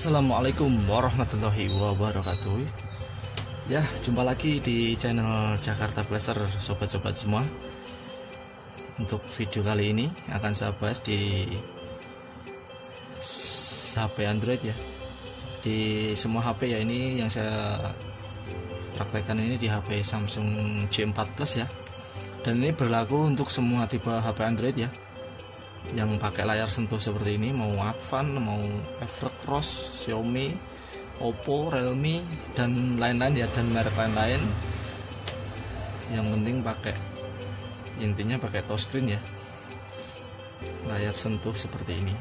Assalamualaikum warahmatullahi wabarakatuh. Ya, jumpa lagi di channel Jakarta Flasher, sobat-sobat semua. Untuk video kali ini akan saya bahas di HP Android ya. Di semua HP ya, ini yang saya praktekkan ini di HP Samsung J4 Plus ya. Dan ini berlaku untuk semua tipe HP Android ya, yang pakai layar sentuh seperti ini, mau Advan, mau Evercross, Xiaomi, Oppo, Realme, dan lain-lain ya, dan merek lain-lain. Yang penting intinya pakai touchscreen ya, layar sentuh seperti ini.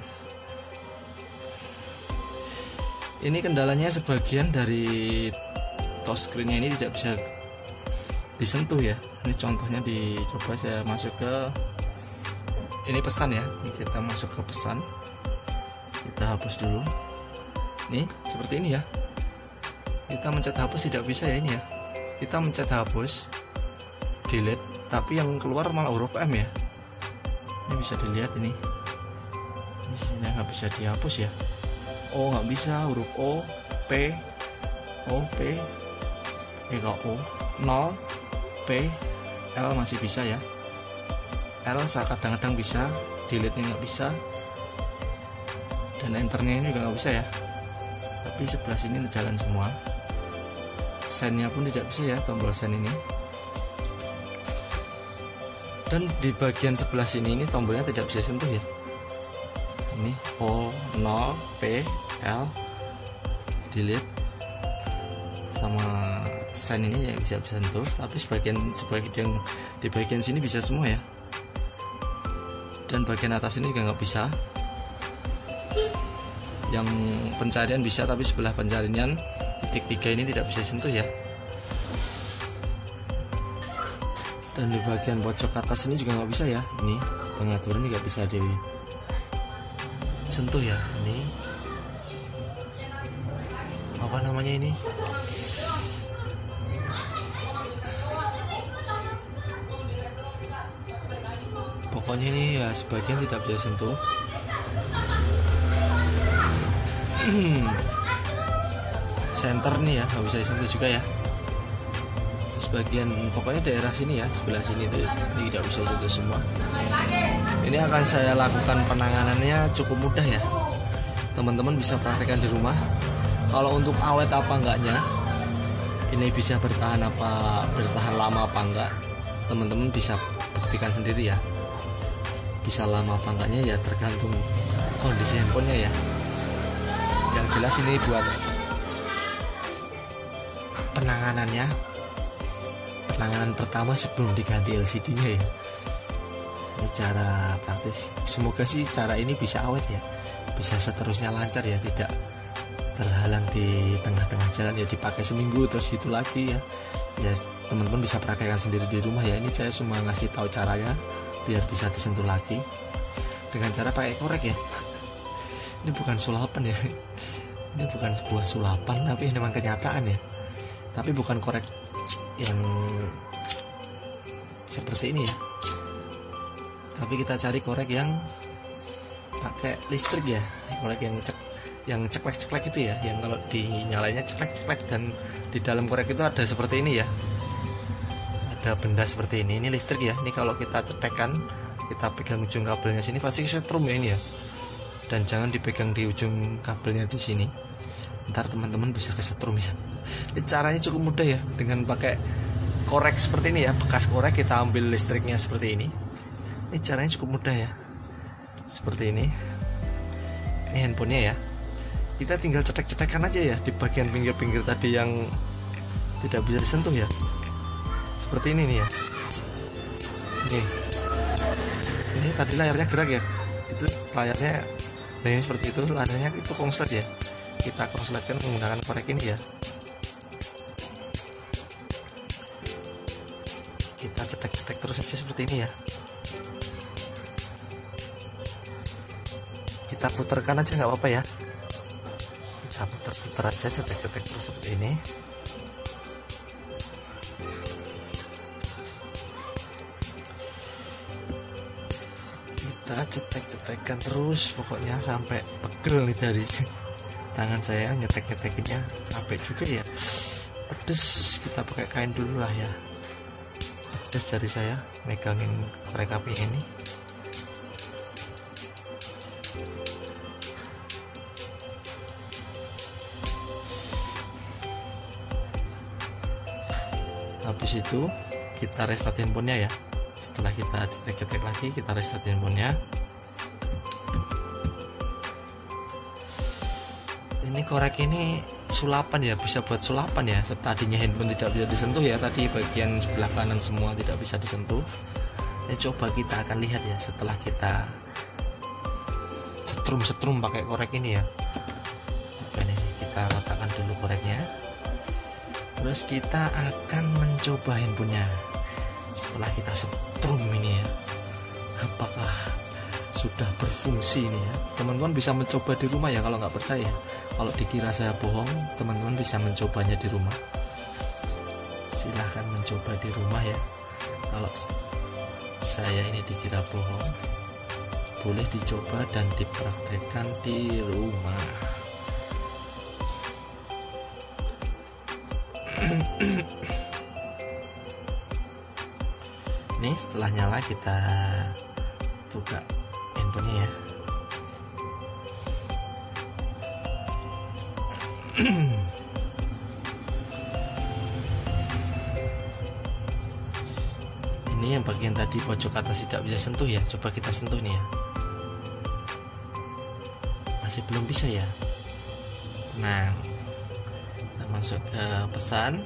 Ini kendalanya sebagian dari touchscreennya ini tidak bisa disentuh ya. Ini contohnya, dicoba saya masuk ke ini pesan ya. Ini kita masuk ke pesan, kita hapus dulu. Nih seperti ini ya, kita mencet hapus tidak bisa ya. Ini ya, kita mencet hapus, delete, tapi yang keluar malah huruf M ya. Ini bisa dilihat ini sini nggak bisa dihapus ya. O nggak bisa, huruf O, P, O, P, O, 0, P, L masih bisa ya. L kadang-kadang bisa, delete-nya nggak bisa, dan enternya ini juga nggak bisa ya. Tapi sebelah sini jalan semua. Send-nya pun tidak bisa ya, tombol send ini. Dan di bagian sebelah sini ini tombolnya tidak bisa sentuh ya. Ini O, 0, P, L, delete, sama send ini ya bisa sentuh. Tapi sebagian di bagian sini bisa semua ya. Dan bagian atas ini juga nggak bisa. Yang pencarian bisa, tapi sebelah pencarian titik 3 ini tidak bisa sentuh ya. Dan di bagian pojok atas ini juga nggak bisa ya. Ini pengaturan juga bisa disentuh ya. Ini apa namanya ini? Pokoknya ini ya sebagian tidak bisa sentuh. Center nih ya nggak bisa disentuh juga ya. Terus bagian pokoknya daerah sini ya, sebelah sini itu tidak bisa disentuh semua. Ini akan saya lakukan penanganannya cukup mudah ya. Teman-teman bisa praktekkan di rumah. Kalau untuk awet apa enggaknya, ini bisa bertahan lama apa enggak, teman-teman bisa buktikan sendiri ya. Bisa lama apa enggaknya ya tergantung kondisi handphonenya ya. Yang jelas ini buat penanganan pertama sebelum diganti LCD-nya ya. Ini cara praktis. Semoga sih cara ini bisa awet ya, bisa seterusnya lancar ya, tidak terhalang di tengah-tengah jalan ya, dipakai seminggu terus gitu lagi ya. Ya teman-teman bisa praktekkan sendiri di rumah ya. Ini saya cuma ngasih tahu caranya biar bisa disentuh lagi dengan cara pakai korek ya. Ini bukan sulapan ya, ini bukan sebuah sulapan, tapi memang kenyataan ya. Tapi bukan korek yang seperti ini ya, tapi kita cari korek yang pakai listrik ya, korek yang ceklek-ceklek itu ya, yang kalau dinyalainnya ceklek-ceklek, dan di dalam korek itu ada seperti ini ya, ada benda seperti ini listrik ya. Ini kalau kita cetekkan, kita pegang ujung kabelnya sini pasti setrum ya ini ya. Dan jangan dipegang di ujung kabelnya di sini, ntar teman-teman bisa kesetrum ya. Ini caranya cukup mudah ya, dengan pakai korek seperti ini ya, bekas korek kita ambil listriknya seperti ini. Ini caranya cukup mudah ya, seperti ini. Ini handphonenya ya, kita tinggal cetek-cetekan aja ya di bagian pinggir-pinggir tadi yang tidak bisa disentuh ya. Seperti ini nih ya. Ini tadi layarnya gerak ya, itu layarnya. Nah ini seperti itu, layarnya itu konslet ya. Kita konsletkan menggunakan korek ini ya. Kita cetek-cetek terus aja seperti ini ya. Kita putarkan aja nggak apa-apa ya. Kita putar-putar aja, cetek-cetek terus seperti ini. Kita cetek-cetekkan terus pokoknya sampai pegel nih dari tangan saya nyetek-nyetekinnya capek juga ya, pedes. Kita pakai kain dulu lah ya, pedes jari saya megangin korek api ini. Habis itu kita restart handphonenya ya. Setelah kita cetek-cetek lagi, kita restart handphonenya. Ini korek ini sulapan ya, bisa buat sulapan ya. Tadinya handphone tidak bisa disentuh ya, tadi bagian sebelah kanan semua tidak bisa disentuh. Ini coba kita akan lihat ya setelah kita setrum pakai korek ini ya. Coba nih kita letakkan dulu koreknya. Terus kita akan mencoba handphonenya. Setelah kita setrum ini ya, apakah sudah berfungsi ini ya. Teman-teman bisa mencoba di rumah ya, kalau nggak percaya. Kalau dikira saya bohong, teman-teman bisa mencobanya di rumah. Silahkan mencoba di rumah ya. Kalau saya ini dikira bohong, boleh dicoba dan dipraktekkan di rumah. Ini setelah nyala kita buka handphonenya ya. Ini yang bagian tadi pojok atas tidak bisa sentuh ya, coba kita sentuh nih ya. Masih belum bisa ya. Tenang. Kita masuk ke pesan.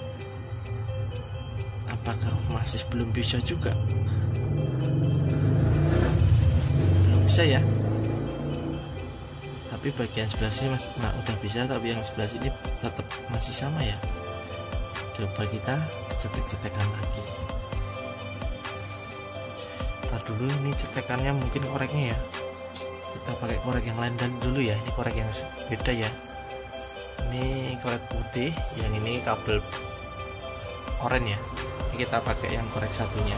Apakah masih belum bisa juga? Belum bisa ya. Tapi bagian sebelah sini masih, udah bisa, tapi yang sebelah sini tetap masih sama ya. Coba kita cetek-cetekan lagi. Ntar dulu, ini cetekannya mungkin koreknya ya. Kita pakai korek yang lain dulu ya. Ini korek yang beda ya. Ini korek putih, yang ini kabel oranye ya. Kita pakai yang korek satunya.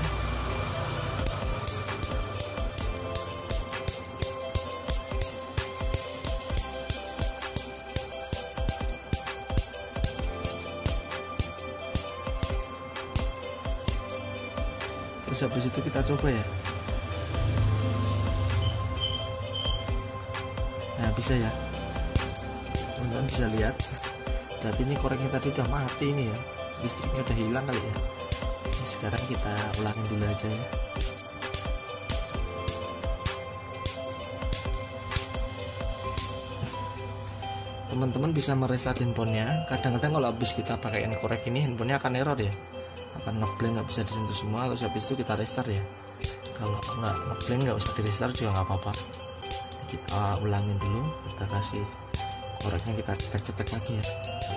Terus habis itu kita coba ya. Nah bisa ya, teman-teman bisa lihat. Berarti ini koreknya tadi udah mati ini ya, listriknya udah hilang kali ya. Sekarang kita ulangin dulu aja ya. Teman-teman bisa merestart handphonenya. Kadang-kadang kalau habis kita pakaiin korek ini, handphonenya akan error ya, akan ngeblank, nggak bisa disentuh semua. Terus habis itu kita restart ya. Kalau nggak ngeblank nggak usah di restart juga nggak apa-apa. Kita ulangin dulu, kita kasih koreknya, kita cetek-cetek lagi ya.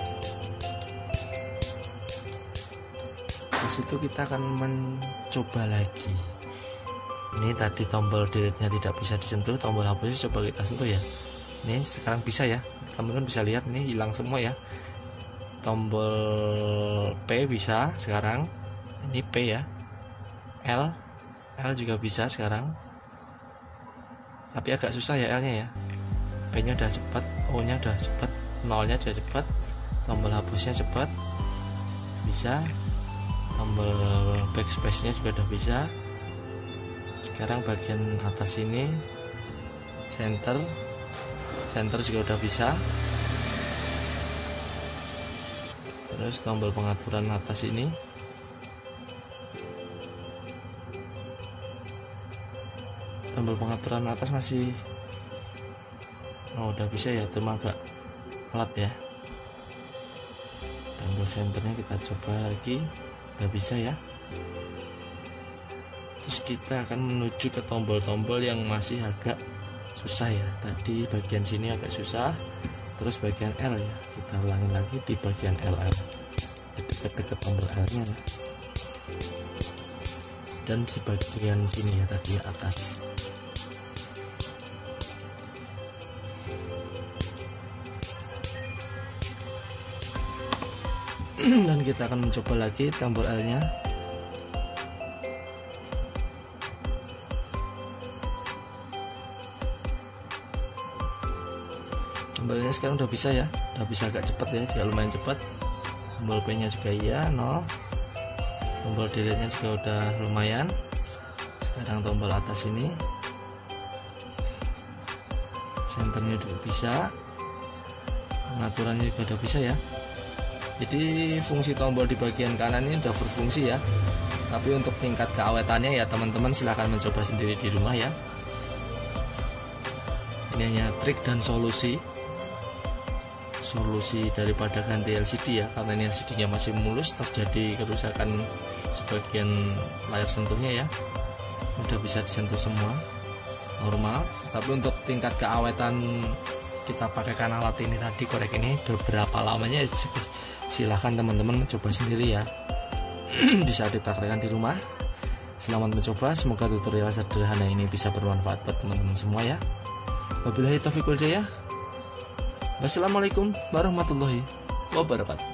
Terus itu kita akan mencoba lagi. Ini tadi tombol delete-nya tidak bisa disentuh, tombol hapusnya coba kita sentuh ya. Ini sekarang bisa ya, teman-teman bisa lihat ini hilang semua ya. Tombol P bisa sekarang, ini P ya. L juga bisa sekarang, tapi agak susah ya L-nya ya. P-nya udah cepat, O-nya udah cepat, 0-nya udah cepat, tombol hapusnya cepat, bisa. Tombol backspace-nya juga udah bisa. Sekarang bagian atas ini center juga udah bisa. Terus tombol pengaturan atas ini, tombol pengaturan atas masih udah bisa ya, cuma agak telat ya. Tombol senternya kita coba lagi, udah bisa ya. Terus kita akan menuju ke tombol-tombol yang masih agak susah ya. Tadi bagian sini agak susah, terus bagian L ya, kita ulangin lagi di bagian LL, dekat-dekat tombol L nya ya. Dan di bagian sini ya tadi atas. Dan kita akan mencoba lagi tombol L nya. Tombolnya sekarang udah bisa ya, udah bisa agak cepet ya, juga lumayan cepet. Tombol P nya juga iya, no. Tombol delete nya juga udah lumayan. Sekarang tombol atas ini, senternya juga bisa, pengaturannya juga udah bisa ya. Jadi fungsi tombol di bagian kanan ini udah berfungsi ya. Tapi untuk tingkat keawetannya ya teman-teman silahkan mencoba sendiri di rumah ya. Ini hanya trik dan solusi daripada ganti LCD ya, karena ini LCD nya masih mulus, terjadi kerusakan sebagian layar sentuhnya ya. Udah bisa disentuh semua normal. Tapi untuk tingkat keawetan kita pakaikan alat ini tadi, korek ini beberapa lamanya, silahkan teman-teman mencoba sendiri ya. Bisa dipraktekkan di rumah. Selamat mencoba, semoga tutorial sederhana ini bisa bermanfaat buat teman-teman semua ya. Wabillahi taufiq wal hidayah. Wassalamualaikum warahmatullahi wabarakatuh.